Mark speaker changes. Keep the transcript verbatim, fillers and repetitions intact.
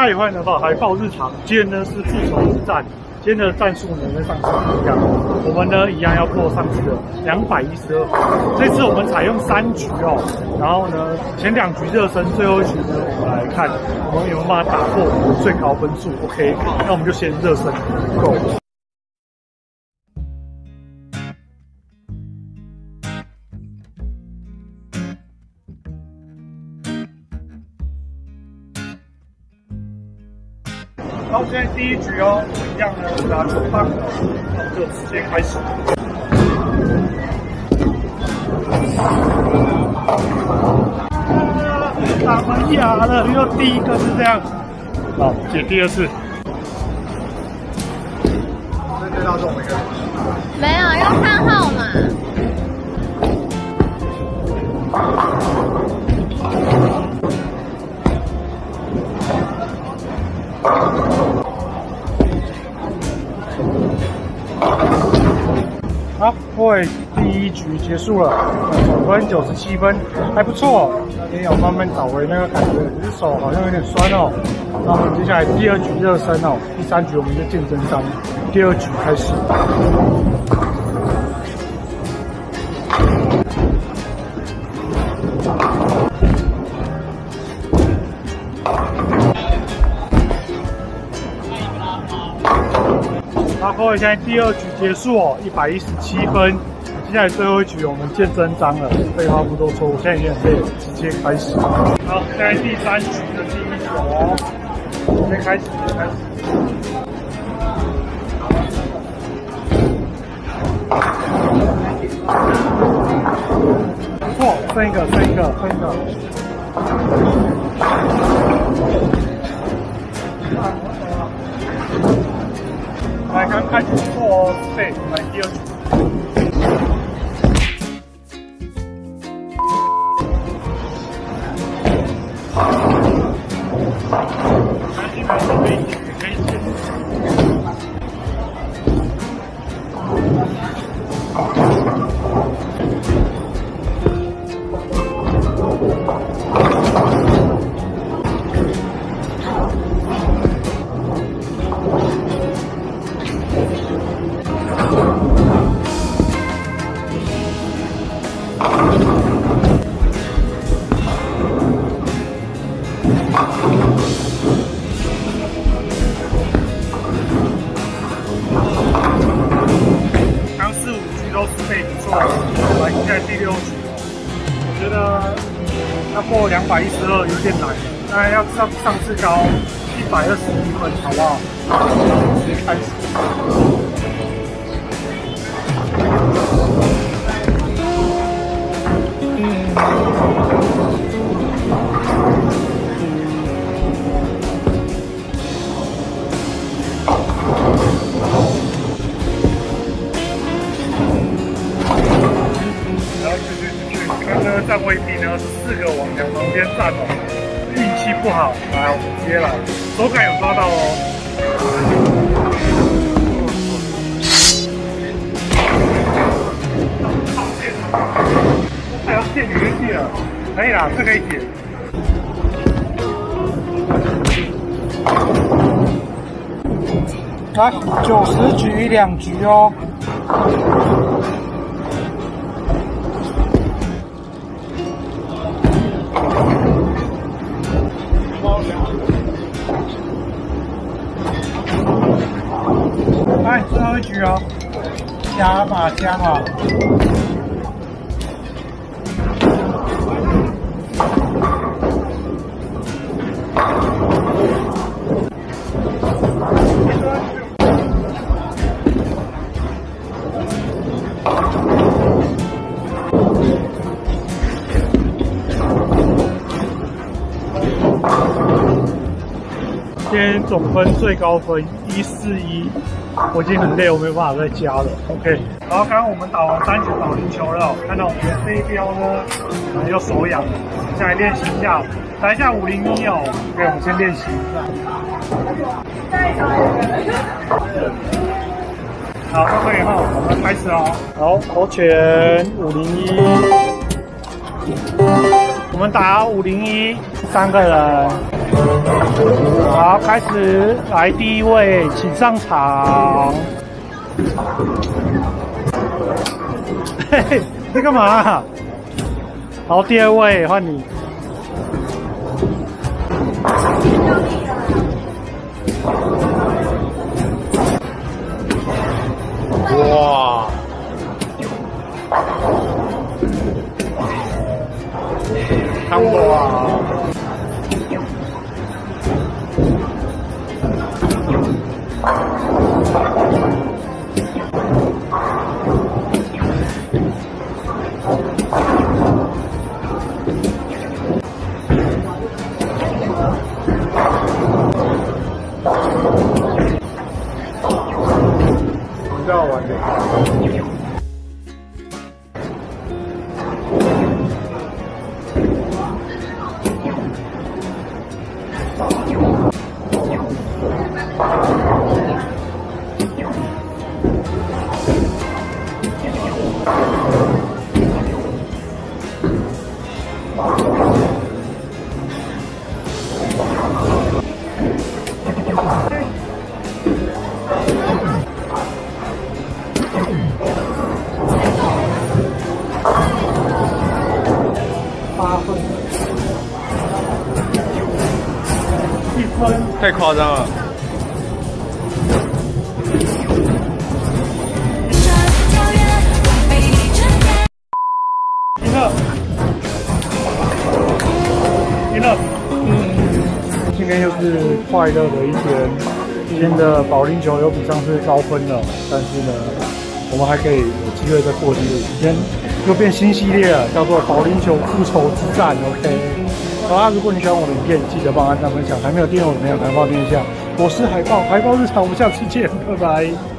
Speaker 1: 嗨欢迎来到海豹日常，今天呢是复仇之战。今天的战术呢跟上次不一样，我们呢一样要破上次的两百一十二分。这次我们采用三局哦，然后呢前两局热身，最后一局呢我们来看我们有没有办法打破我们的最高分数。OK， 那我们就先热身 ，Go。好，现在第一局哦，一样呢打球棒，那我们就直接开始。打门牙了，因为第一个是这样。好，解第二次。这对到中没有？
Speaker 2: 没有，要看号码。
Speaker 1: 好，各位，第一局结束了，总分九十七分，还不错。也有慢慢找回那个感觉，只是手好像有点酸哦。那我们接下来第二局热身哦，第三局我们就见真章。第二局开始。好，各位，现在第二局结束哦，一百一十七分。接下来最后一局我们见真章了，废话不多说，我现在已经很累了，直接开始。好，现在第三局的第一球哦，直接开始，直接开始。不错，剩一个，剩一个，剩一个。来，刚开始不错哦，对，来第二局。拿进来就可以解，可以解。我觉得要破两百一十二有点难，当然要上上次高一百二十一分，好不好？直接开始。站位兵呢是四个往两旁边站哦，运气不好，来我们直接来，手感有抓到哦。还要卸女力了，可以啦，这可以解。来，九十局两局哦。来，最后一局哦，加码加码。今天总分最高分一四一，我已经很累，我没有办法再加了。OK， 然后刚刚我们打完三局保龄球了，看到我们的这一标呢，又手痒，下来练习一下，打一下五零一哦。OK， 我们先练习一下。好，都可以哈，我们开始哦。好，投拳五零一，我们打五零一，三个人。 好，开始来第一位，请上场。嘿嘿，你干嘛？好，第二位换你。哇！看我啊！比较玩的。八分，一分，
Speaker 3: 太夸张了。
Speaker 1: 赢了，赢了。今天又是快乐的一天。今天的保龄球有比上次高分了，但是呢，我们还可以有机会再破纪录。今天又变新系列了，叫做保龄球复仇之战。OK， 好啦，如果你喜欢我的影片，记得帮我按赞分享。还没有订阅我的朋友，赶快帮我订阅一下。我是海豹，海豹日常，我们下次见，拜拜。